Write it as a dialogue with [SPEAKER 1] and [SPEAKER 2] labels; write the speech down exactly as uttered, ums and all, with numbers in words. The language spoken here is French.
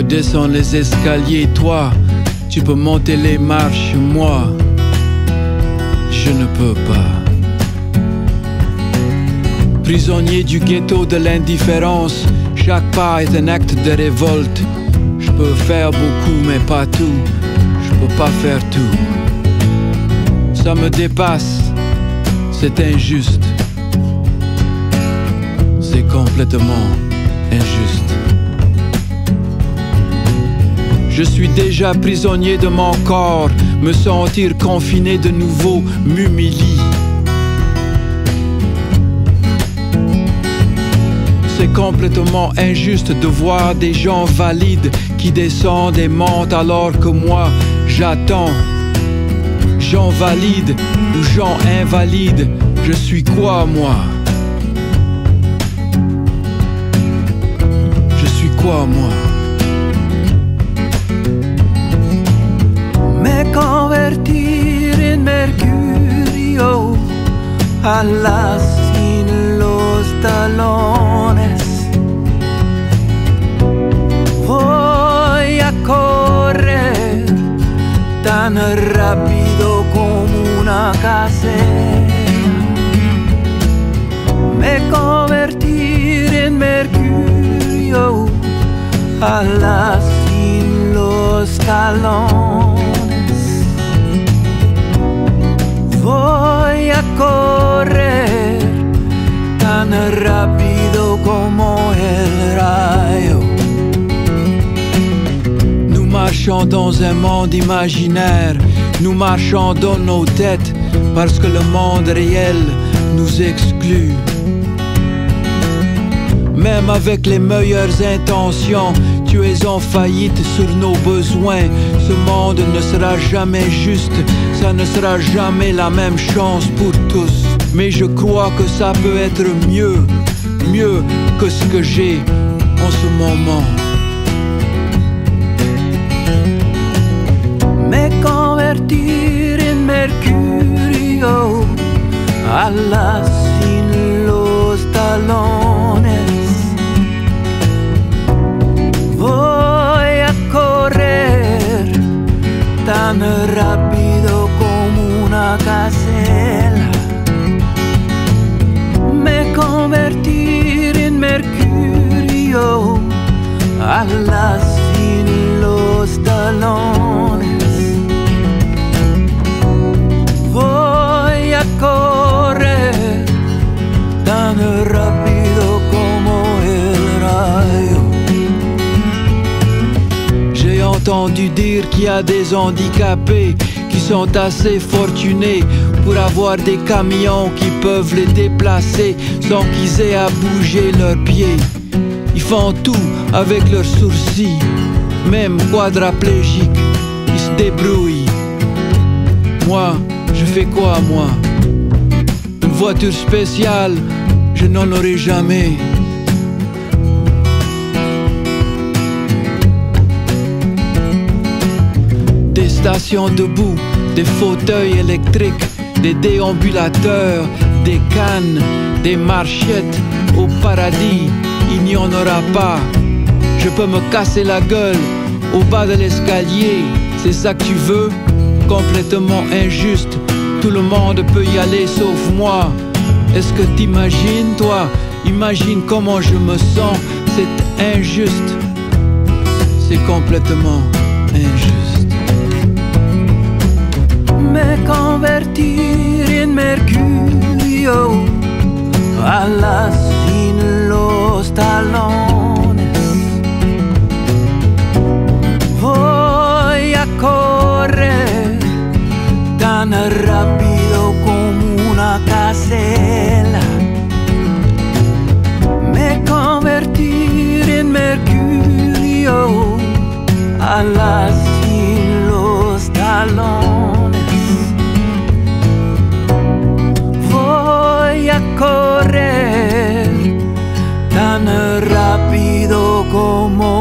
[SPEAKER 1] descends les escaliers, toi, tu peux monter les marches, moi, je ne peux pas. Prisonnier du ghetto de l'indifférence, chaque pas est un acte de révolte. Je peux faire beaucoup mais pas tout, je peux pas faire tout. Ça me dépasse, c'est injuste. C'est complètement injuste. Je suis déjà prisonnier de mon corps, me sentir confiné de nouveau m'humilie. C'est complètement injuste de voir des gens valides qui descendent et montent alors que moi j'attends. Gens valides ou gens invalides, je suis quoi moi? Je suis quoi moi?
[SPEAKER 2] Me convertir en mercurio alas sin los talones. Voy a correr tan rápido como una gacela. Me convertir en mercurio alas sin los talones. Voy a correr tan rápido como el rayo.
[SPEAKER 1] Nous marchons dans un monde imaginaire, nous marchons dans nos têtes parce que le monde réel nous exclut. Même avec les meilleures intentions, tu es en faillite sur nos besoins. Ce monde ne sera jamais juste, ça ne sera jamais la même chance pour tous. Mais je crois que ça peut être mieux, mieux que ce que j'ai en ce moment.
[SPEAKER 2] Me convertir en mercurio alas sin los talones. Voy a correr tan rápido como una gacela. Me convertir en mercurio alas sin los talones. Voy a correr tan rápido como el rayo.
[SPEAKER 1] J'ai entendu dire qu'il y a des handicapés qui sont assez fortunés pour avoir des camions qui peuvent les déplacer sans qu'ils aient à bouger leurs pieds. Ils font tout avec leurs sourcils, même quadraplégiques, ils se débrouillent. Moi, je fais quoi moi? Une voiture spéciale, je n'en aurai jamais. Des stations debout, des fauteuils électriques, des déambulateurs, des cannes, des marchettes. Au paradis, il n'y en aura pas. Je peux me casser la gueule au bas de l'escalier. C'est ça que tu veux? Complètement injuste. Tout le monde peut y aller sauf moi. Est-ce que t'imagines toi? Imagine comment je me sens. C'est injuste. C'est complètement injuste.
[SPEAKER 2] Me convertir en mercurio alas sin los talones. Voy a correr tan rápido como una gacela. Me convertir en mercurio alas sin los talones. Voy a correr tan rápido como